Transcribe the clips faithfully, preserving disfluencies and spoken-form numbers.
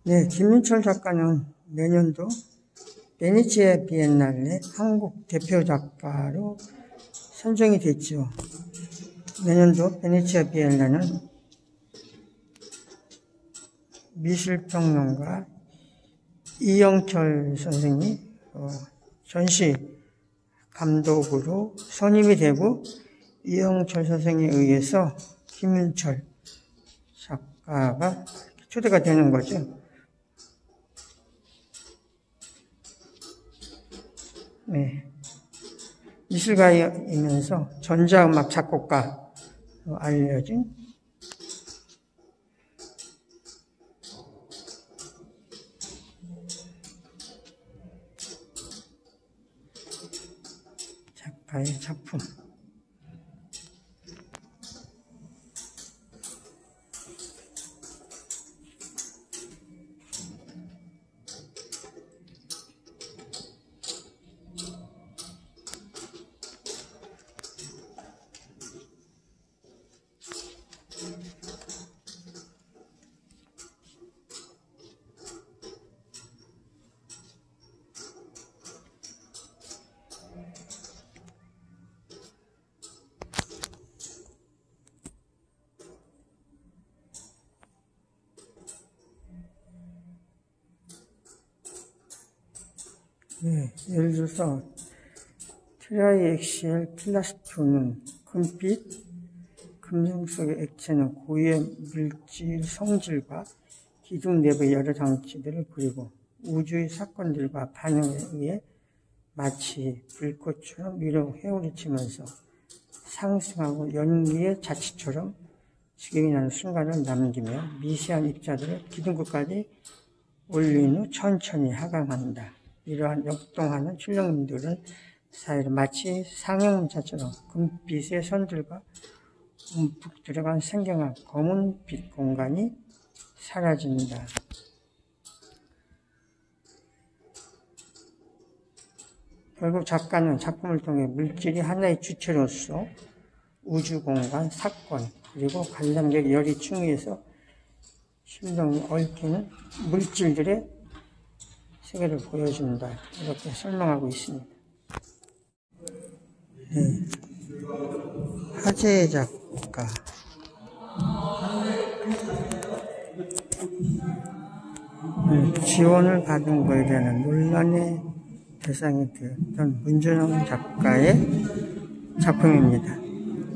네, 김윤철 작가는 내년도 베네치아 비엔날레 한국 대표 작가로 선정이 됐죠. 내년도 베네치아 비엔날레는 미술평론가 이영철 선생이 어, 전시 감독으로 선임이 되고, 이영철 선생에 의해서 김윤철 작가가 초대가 되는 거죠. 네. 미술가이면서 전자음악 작곡가로 알려진 작가의 작품. 네, 예를 들어서 트라이엑시엘 플라스토는 금빛, 금속 속의 액체는 고유의 물질 성질과 기둥 내부의 여러 장치들을 그리고 우주의 사건들과 반응에 의해 마치 불꽃처럼 위로 회오리치면서 상승하고 연기의 자치처럼 지경이 나는 순간을 남기며 미세한 입자들을 기둥끝까지 올린 후 천천히 하강한다. 이러한 역동하는 출력물들은 사이로 마치 상형문자처럼 금빛의 선들과 움푹 들어간 생경한 검은 빛 공간이 사라진다. 결국 작가는 작품을 통해 물질이 하나의 주체로서 우주 공간, 사건, 그리고 관람객 열이 충의해서 실령이 얽히는 물질들의 세계를 보여준다. 이렇게 설명하고 있습니다. 네. 하재 작가. 네. 지원을 받은 것에 대한 논란의 대상이 되었던 문준영 작가의 작품입니다.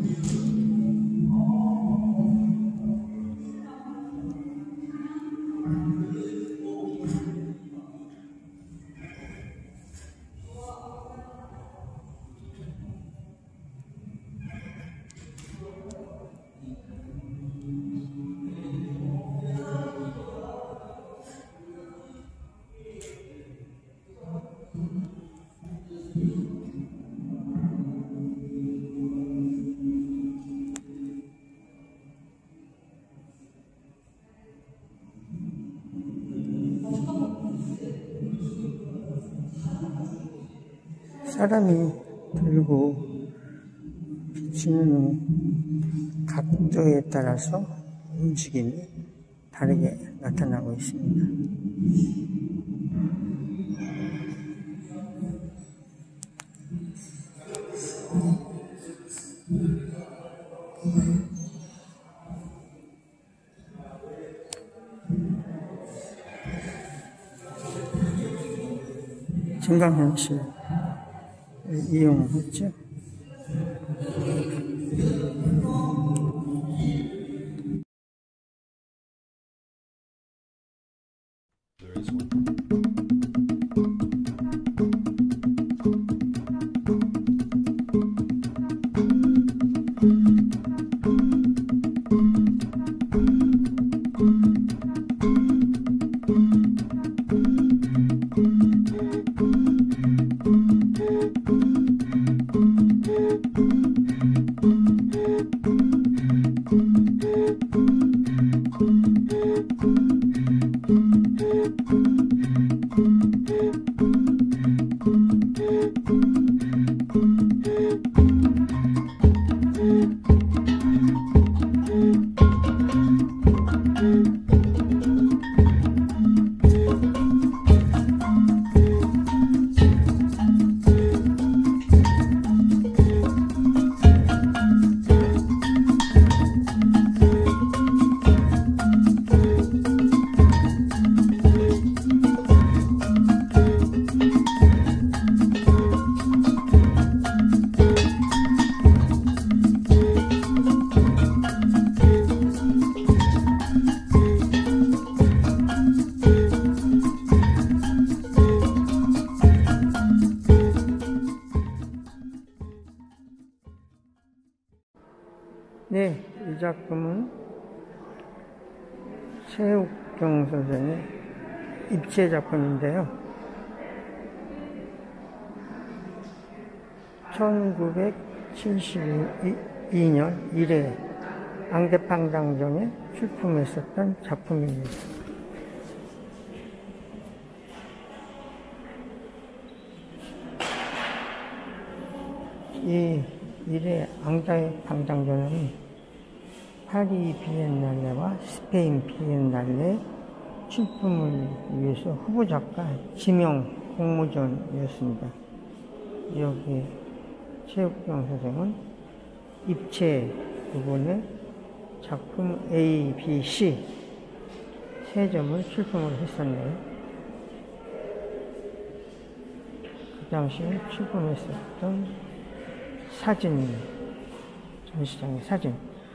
사람이 들고 비치는 각도에 따라서 움직임이 다르게 나타나고 있습니다. 증강현실 이용했죠. 작품은 최욱경 선생의 입체 작품인데요. 천구백칠십이 년 일 회 앙대팡당전에 출품했었던 작품입니다. 이 일 회 앙대팡당전은 파리 비엔날레와 스페인 비엔날레 출품을 위해서 후보작가 지명 공모전이었습니다. 여기 최욱경 선생은 입체 부분에 작품 A, B, C 세 점을 출품을 했었네요. 그 당시에 출품했었던 사진, 전시장의 사진.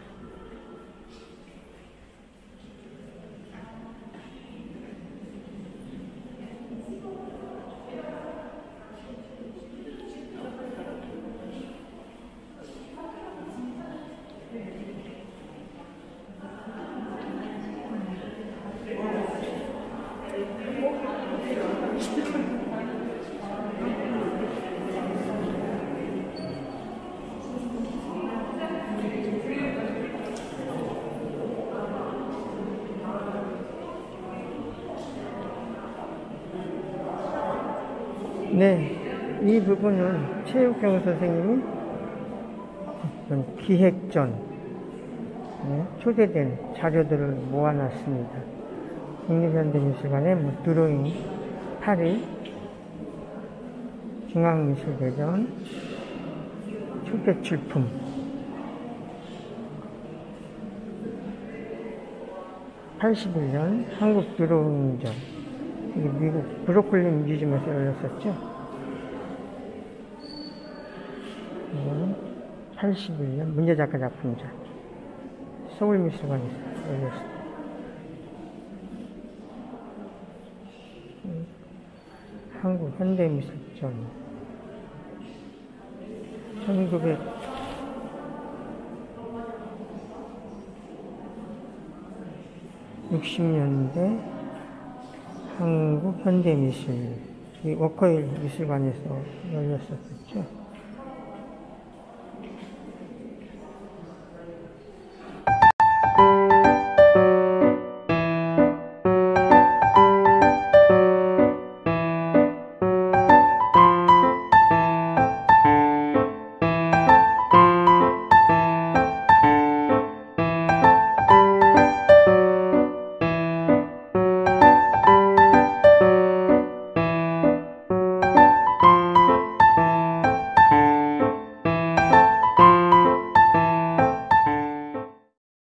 네, 이 부분은 최욱경 선생님이 어떤 기획 전 네, 초대된 자료들을 모아놨습니다. 국립현대미술관의 뭐 드로잉 파리 중앙미술대전 초대 출품 팔십일 년 한국 드로잉전, 이게 미국 브로클린 뮤지엄에서 열렸었죠. 이거는 팔십일 년 문제작가 작품전 서울미술관에서 열렸습니다. 한국 현대미술전 천구백육십 년대 한국 현대미술, 이 워커힐 미술관에서 열렸었죠.